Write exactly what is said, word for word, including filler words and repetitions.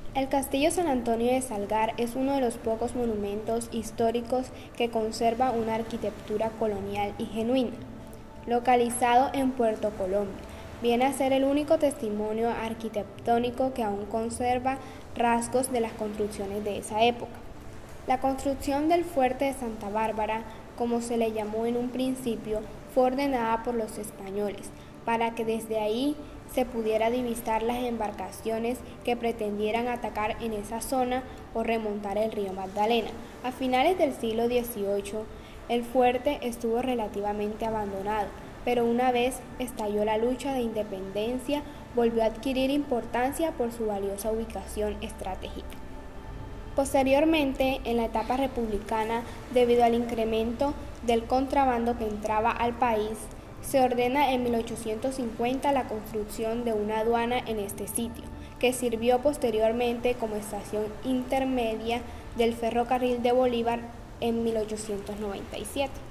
El Castillo San Antonio de Salgar es uno de los pocos monumentos históricos que conserva una arquitectura colonial y genuina. Localizado en Puerto Colombia, viene a ser el único testimonio arquitectónico que aún conserva rasgos de las construcciones de esa época. La construcción del fuerte de Santa Bárbara, como se le llamó en un principio, fue ordenada por los españoles para que desde ahí se pudiera divisar las embarcaciones que pretendieran atacar en esa zona o remontar el río Magdalena. A finales del siglo dieciocho, el fuerte estuvo relativamente abandonado, pero una vez estalló la lucha de independencia, volvió a adquirir importancia por su valiosa ubicación estratégica. Posteriormente, en la etapa republicana, debido al incremento del contrabando que entraba al país, se ordena en mil ochocientos cincuenta la construcción de una aduana en este sitio, que sirvió posteriormente como estación intermedia del ferrocarril de Bolívar en mil ochocientos noventa y siete.